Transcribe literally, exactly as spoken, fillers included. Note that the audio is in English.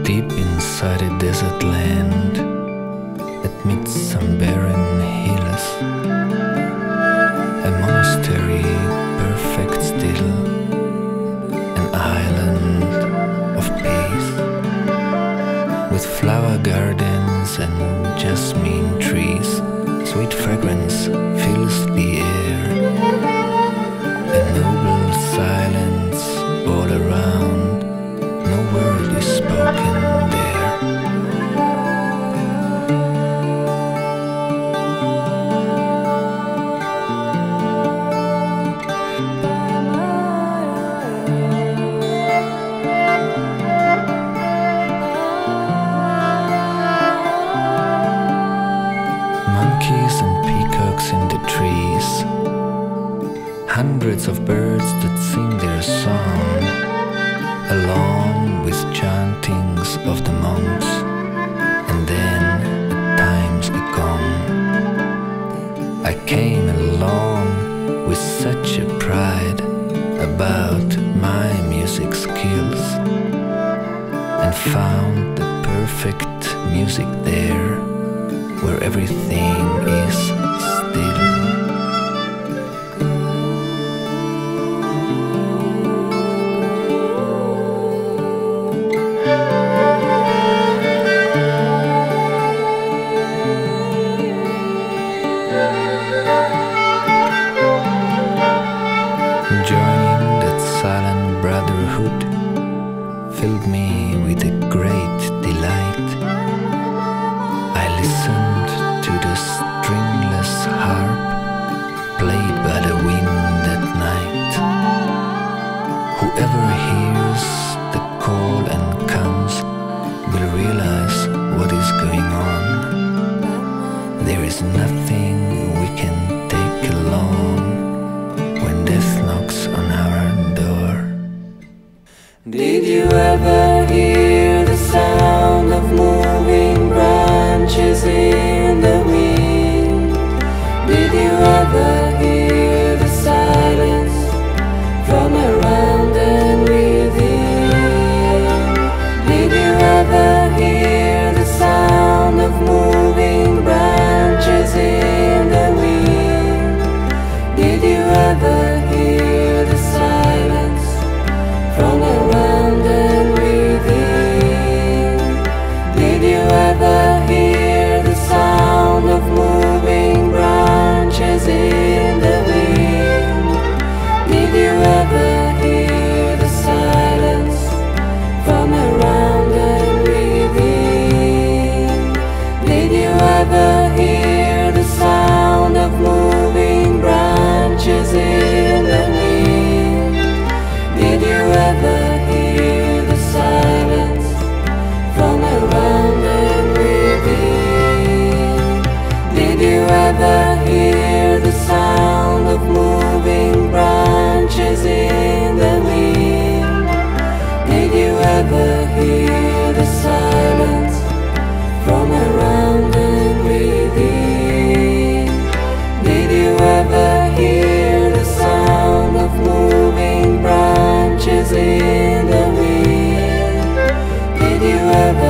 Deep inside a desert land, amidst some barren hills, a monastery perfect still, an island of peace, with flower gardens and jasmine trees. Sweet fragrance fills the air, a noble silence all around. No word is spoken there. Monkeys and peacocks in the trees, hundreds of birds that sing their song, along with chantings of the monks, and then at times a gong. I came along with such a pride about my music skills, and found the perfect music there, where everything is still. Joining that silent brotherhood filled me with a great delight. I listened to the stringless harp played by the wind at night. Whoever hears the call and comes will realize what is going on. There is nothing we can take along when death knocks on our door. Did you ever hear the sound of moving branches in the wind? Did you ever hear the silence from around and within? Did you ever hear the sound of moving branches in the wind? Did you ever hear the silence from around and within? Did you ever hear the sound of moving branches in the wind? Did you ever hear the silence from around and within? Did you ever hear the sound of moving branches in the wind? Did you ever hear the silence from around and within? Did you ever hear the sound of moving branches in the wind? Did you ever hear the silence from around and within? Did you ever hear the sound of moving branches in the wind? Did you ever